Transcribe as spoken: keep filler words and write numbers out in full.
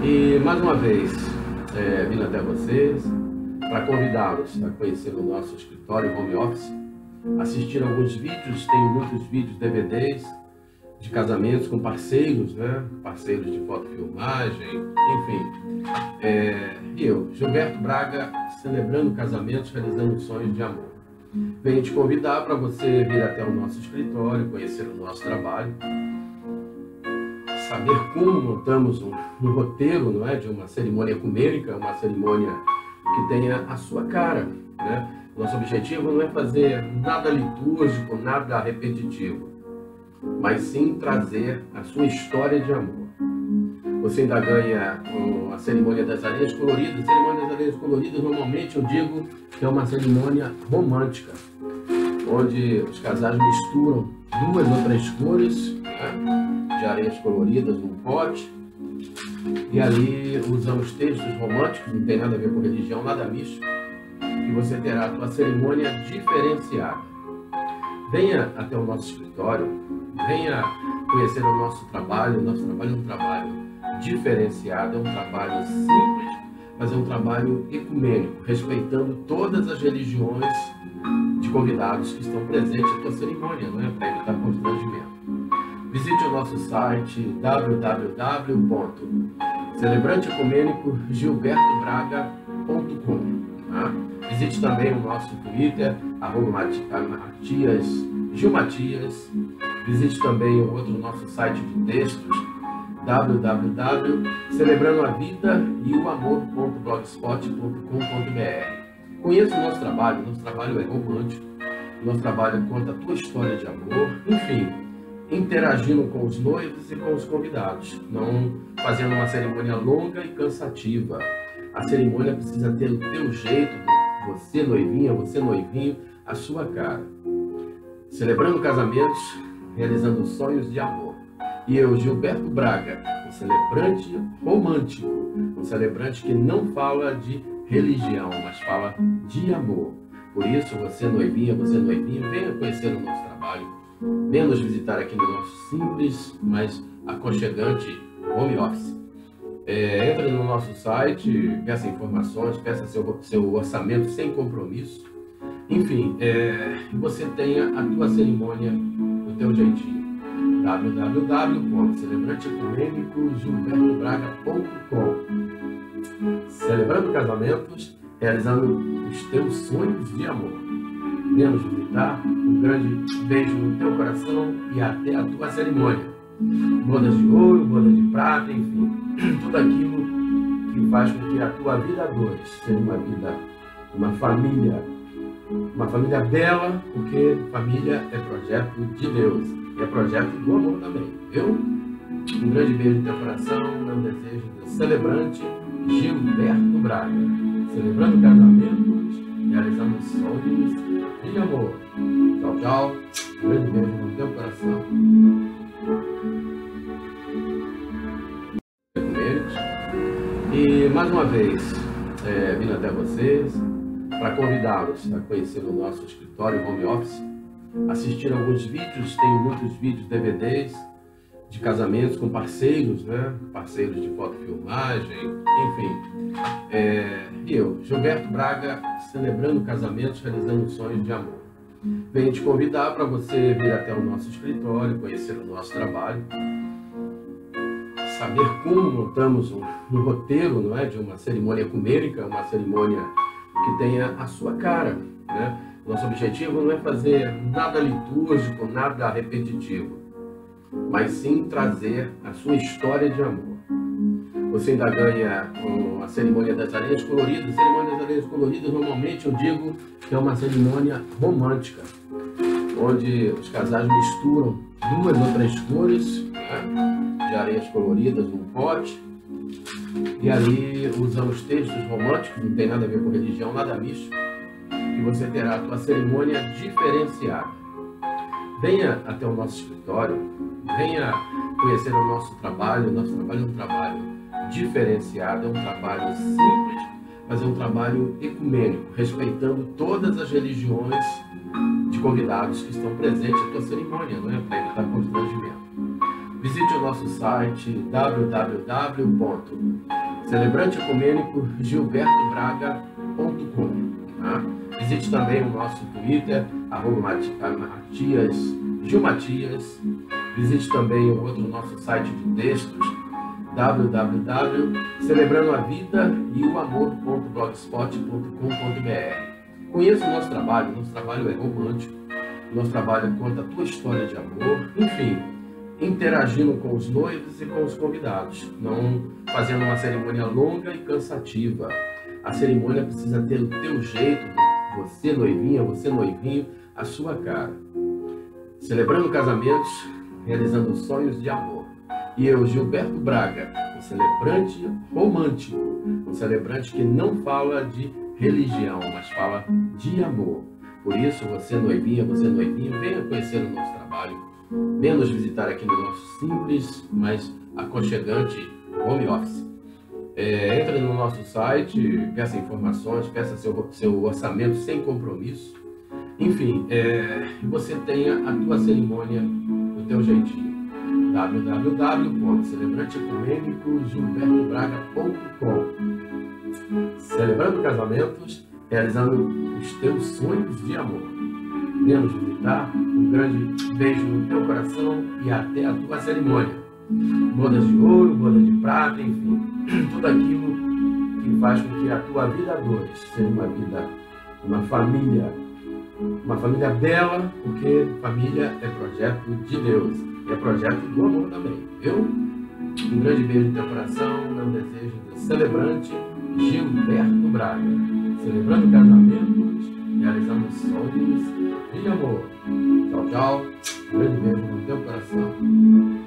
E mais uma vez, é, vindo até vocês para convidá-los a conhecer o nosso escritório home office, assistir alguns vídeos, tem muitos vídeos, D V Ds de casamentos com parceiros, né? Parceiros de fotofilmagem, enfim. É, e eu, Gilberto Braga, celebrando casamentos, realizando sonhos de amor. Venho te convidar para você vir até o nosso escritório, conhecer o nosso trabalho, saber como montamos um, um roteiro, não é, de uma cerimônia ecumênica, uma cerimônia que tenha a sua cara, né? Nosso objetivo não é fazer nada litúrgico, nada repetitivo, mas sim trazer a sua história de amor. Você ainda ganha a cerimônia das areias coloridas. A cerimônia das areias coloridas, normalmente eu digo que é uma cerimônia romântica, onde os casais misturam duas ou três cores, né, de areias coloridas num pote, e ali usamos textos românticos, não tem nada a ver com religião, nada místico, e você terá a sua cerimônia diferenciada. Venha até o nosso escritório, venha conhecer o nosso trabalho. O nosso trabalho é um trabalho diferenciado, é um trabalho simples, mas é um trabalho ecumênico, respeitando todas as religiões de convidados que estão presentes na tua cerimônia, não é? Para evitar constrangimento. Visite o nosso site w w w ponto celebrante ecumênico gilberto braga ponto com. Tá? Visite também o nosso Twitter, arroba Matias, Gil Matias. Visite também o outro nosso site de textos, w w w ponto celebrando a vida e o amor ponto blogspot ponto com ponto b r. Conheça o nosso trabalho, nosso trabalho é romântico, nosso trabalho conta a tua história de amor, enfim, interagindo com os noivos e com os convidados, não fazendo uma cerimônia longa e cansativa. A cerimônia precisa ter o teu jeito, você noivinha, você noivinho, a sua cara. Celebrando casamentos, realizando sonhos de amor. E eu, Gilberto Braga, um celebrante romântico, um celebrante que não fala de religião, mas fala de amor. Por isso, você noivinha, você noivinho, venha conhecer o nosso trabalho, venha nos visitar aqui no nosso simples, mas aconchegante home office. É, entre no nosso site, peça informações, peça seu, seu orçamento sem compromisso. Enfim, é, você tenha a tua cerimônia do teu jeitinho. w w w ponto celebrante ecumênico gilberto braga ponto com. Celebrando casamentos, realizando os teus sonhos de amor. Venha nos visitar, um grande beijo no teu coração e até a tua cerimônia. Bodas de ouro, bodas de prata, enfim, tudo aquilo que faz com que a tua vida a dois seja uma vida, uma família, uma família bela, porque família é projeto de Deus, e é projeto do amor também, viu? Um grande beijo no teu coração, um desejo do celebrante Gilberto Braga, celebrando casamentos, realizando sonhos de amor. Tchau, tchau, um grande beijo no teu coração. E mais uma vez, é, vindo até vocês para convidá-los a conhecer o nosso escritório home office, assistir alguns vídeos, tem muitos vídeos, D V Ds de casamentos com parceiros, né? Parceiros de fotofilmagem, enfim. É, e eu, Gilberto Braga, celebrando casamentos, realizando sonhos de amor. Venho te convidar para você vir até o nosso escritório, conhecer o nosso trabalho, saber como montamos um, um roteiro, não é, de uma cerimônia ecumênica, uma cerimônia que tenha a sua cara, né? Nosso objetivo não é fazer nada litúrgico, nada repetitivo, mas sim trazer a sua história de amor. Você ainda ganha a cerimônia das areias coloridas. A cerimônia das areias coloridas, normalmente eu digo que é uma cerimônia romântica, onde os casais misturam duas ou três cores, né, de areias coloridas num pote, e ali usamos textos românticos, não tem nada a ver com religião, nada místico, e você terá a tua cerimônia diferenciada. Venha até o nosso escritório, venha conhecer o nosso trabalho. O nosso trabalho é um trabalho diferenciado, é um trabalho simples, mas é um trabalho ecumênico, respeitando todas as religiões de convidados que estão presentes na tua cerimônia, não é? Para evitar constrangimento. Visite o nosso site w w w ponto celebrante ecumênico gilberto braga ponto com. Tá? Visite também o nosso Twitter, arroba Matias, Gil Matias. Visite também o outro nosso site de textos, w w w ponto celebrando a vida e o amor ponto blogspot ponto com ponto b r. Conheça o nosso trabalho, nosso trabalho é romântico, nosso trabalho conta a tua história de amor, enfim, interagindo com os noivos e com os convidados, não fazendo uma cerimônia longa e cansativa. A cerimônia precisa ter o teu jeito, você noivinha, você noivinho, a sua cara. Celebrando casamentos, realizando sonhos de amor. E eu, Gilberto Braga, um celebrante romântico, um celebrante que não fala de religião, mas fala de amor. Por isso, você noivinha, você noivinho, venha conhecer o nosso trabalho, venha nos visitar aqui no nosso simples, mas aconchegante home office. É, entre no nosso site, peça informações, peça seu, seu orçamento sem compromisso. Enfim, é, você tenha a tua cerimônia do teu jeitinho. w w w ponto celebrante ecumênico gilberto braga ponto com. Celebrando casamentos, realizando os teus sonhos de amor. Venha nos visitar, um grande beijo no teu coração e até a tua cerimônia. Bodas de ouro, bodas de prata, enfim, tudo aquilo que faz com que a tua vida a dois seja uma vida, uma família, uma família bela, porque família é projeto de Deus, é projeto do amor também, viu? Um grande beijo no teu coração, um desejo do celebrante Gilberto Braga, celebrando casamentos, realizando sonhos de amor. Tchau, tchau, um grande beijo no teu coração.